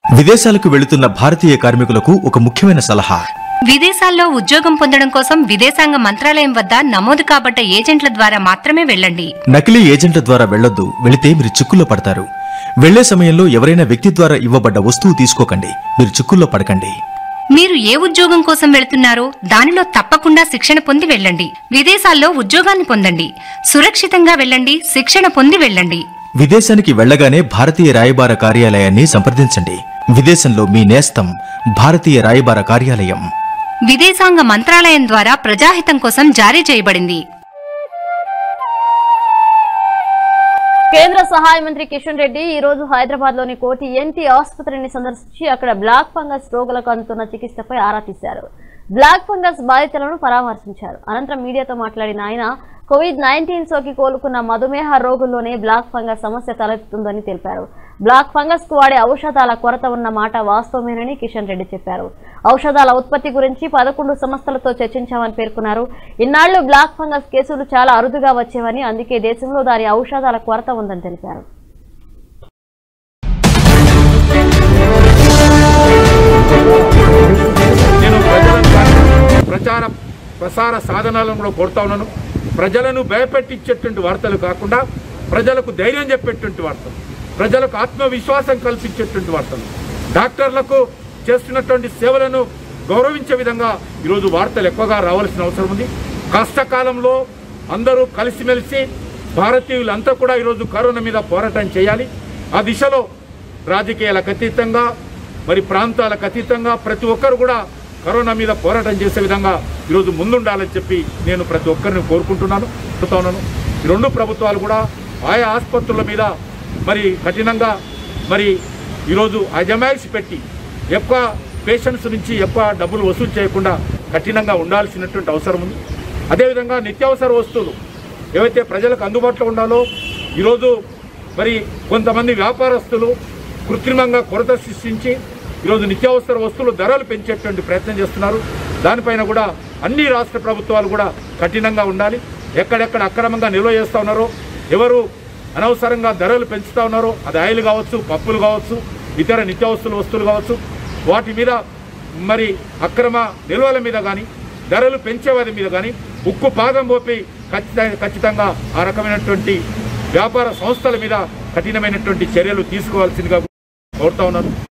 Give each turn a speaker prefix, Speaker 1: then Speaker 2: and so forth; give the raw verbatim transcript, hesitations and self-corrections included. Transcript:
Speaker 1: విదేశాలకు వెళుతున్న భారతీయ కార్మికులకు ఒక ముఖ్యమైన సలహా.
Speaker 2: విదేశాల్లో ఉద్యోగం పొందడం కోసం విదేశాంగ మంత్రాలయం వద్ద నమోదు కాబడ్డ ఏజెంట్ల ద్వారా మాత్రమే వెళ్ళండి.
Speaker 1: నకిలీ ఏజెంట్ల ద్వారా వెళ్లొద్దు. వెళితే మీరు చిక్కుల్లో పడతారు. వెళ్లే సమయంలో ఎవరైనా వ్యక్తి ద్వారా ఇవ్వబడ్డ వస్తువు తీసుకోకండి. మీరు చిక్కుల్లో పడకండి.
Speaker 2: మీరు ఏ ఉద్యోగం కోసం వెళుతున్నారో దానిలో తప్పకుండా శిక్షణ పొంది వెళ్ళండి. విదేశాల్లో ఉద్యోగాన్ని పొందండి. సురక్షితంగా వెళ్ళండి. శిక్షణ పొంది వెళ్ళండి.
Speaker 1: విదేశానికి వెళ్లగానే భారతీయ రాయబార కార్యాలయాన్ని సంప్రదించండి. విదేశంలో మీ నేస్తం భారతీయ రాయబార కార్యాలయం.
Speaker 2: విదేశాంగ మంత్రాలయం ద్వారా ప్రజాహితం కోసం జారీ చేయబడింది.
Speaker 3: కేంద్ర సహాయ మంత్రి కిషన్ రెడ్డి ఈ రోజు హైదరాబాద్ లోని కోటి ఎన్టీ ఆసుపత్రిని సందర్శించి అక్కడ బ్లాక్ ఫంగస్ రోగులకు అందుతున్న చికిత్సపై ఆరా తీశారు. బ్లాక్ ఫంగస్ బాధితులను పరామర్శించారు. అనంతరం మీడియాతో మాట్లాడిన ఆయన కోవిడ్ నైన్టీన్ సోకి కోలుకున్న మధుమేహ రోగుల్లోనే బ్లాక్ ఫంగస్ సమస్య తలెత్తుతుందని తెలిపారు. బ్లాక్ ఫంగస్ కు వాడే ఔషధాల కొరత ఉన్న మాట వాస్తవమేనని కిషన్ రెడ్డి చెప్పారు. ఔషధాల ఉత్పత్తి గురించి పదకొండు సంస్థలతో చర్చించామని పేర్కొన్నారు. ఇన్నాళ్లు బ్లాక్ ఫంగస్ కేసులు చాలా అరుదుగా వచ్చేవని, అందుకే దేశంలో దాని ఔషధాల కొరత ఉందని తెలిపారు.
Speaker 4: ప్రచార ప్రసార సాధనాలను కూడా కోరుతా ఉన్నాను. ప్రజలను భయపెట్టించేటువంటి వార్తలు కాకుండా ప్రజలకు ధైర్యం చెప్పేటువంటి వార్తలు, ప్రజలకు ఆత్మవిశ్వాసం కల్పించేటువంటి వార్తలు, డాక్టర్లకు చేస్తున్నటువంటి సేవలను గౌరవించే విధంగా ఈరోజు వార్తలు ఎక్కువగా రావాల్సిన అవసరం ఉంది. కష్టకాలంలో అందరూ కలిసిమెలిసి భారతీయులంతా కూడా ఈరోజు కరోనా మీద పోరాటం చేయాలి. ఆ దిశలో రాజకీయాలకు అతీతంగా, మరి ప్రాంతాలకు అతీతంగా ప్రతి ఒక్కరు కూడా కరోనా మీద పోరాటం చేసే విధంగా ఈరోజు ముందుండాలని చెప్పి నేను ప్రతి ఒక్కరిని కోరుకుంటున్నాను కోరుతున్నాను ఈ రెండు ప్రభుత్వాలు కూడా ఆయా ఆసుపత్రుల మీద మరి కఠినంగా మరి ఈరోజు అజమాయిషి పెట్టి ఎక్కువ పేషెంట్స్ నుంచి ఎక్కువ డబ్బులు వసూలు చేయకుండా కఠినంగా ఉండాల్సినటువంటి అవసరం ఉంది. అదేవిధంగా నిత్యావసర వస్తువులు ఏవైతే ప్రజలకు అందుబాటులో ఉండాలో ఈరోజు మరి కొంతమంది వ్యాపారస్తులు కృత్రిమంగా కొరత సృష్టించి ఈరోజు నిత్యావసర వస్తువులు ధరలు పెంచేటువంటి ప్రయత్నం చేస్తున్నారు. దానిపైన కూడా అన్ని రాష్ట్ర ప్రభుత్వాలు కూడా కఠినంగా ఉండాలి. ఎక్కడెక్కడ అక్రమంగా నిల్వ చేస్తూ ఉన్నారో, ఎవరు అనవసరంగా ధరలు పెంచుతూ ఉన్నారో, అది ఆయిల్ కావచ్చు, పప్పులు కావచ్చు, ఇతర నిత్యావసర వస్తువులు కావచ్చు, వాటి మీద మరి అక్రమ నిల్వల మీద కానీ ధరలు పెంచేవారి మీద కానీ ఉక్కు పాదం పోపి ఖచ్చితంగా ఖచ్చితంగా ఆ రకమైనటువంటి వ్యాపార సంస్థల మీద కఠినమైనటువంటి చర్యలు తీసుకోవాల్సిందిగా కోరుతా ఉన్నాను.